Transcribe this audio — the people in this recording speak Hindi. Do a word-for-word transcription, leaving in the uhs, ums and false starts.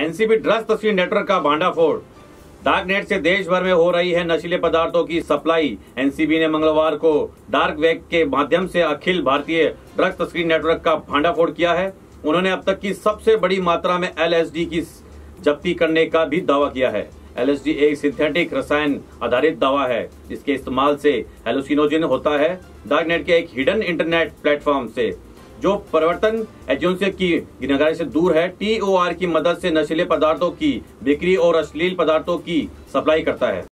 एनसीबी ड्रग्स तस्करी नेटवर्क का भांडाफोड़। डार्क नेट से देश भर में हो रही है नशीले पदार्थों की सप्लाई। एनसीबी ने मंगलवार को डार्क वेब के माध्यम से अखिल भारतीय ड्रग्स तस्करी नेटवर्क का भांडाफोड़ किया है। उन्होंने अब तक की सबसे बड़ी मात्रा में एलएसडी की जब्ती करने का भी दावा किया है। एलएसडी एक सिंथेटिक रसायन आधारित दवा है जिसके इस्तेमाल से हेलुसिनोजन होता है। डार्क नेट के एक हिडन इंटरनेट प्लेटफॉर्म से जो प्रवर्तन एजेंसियों की गिरफ्तारी से दूर है, टीओआर की मदद से नशीले पदार्थों की बिक्री और अश्लील पदार्थों की सप्लाई करता है।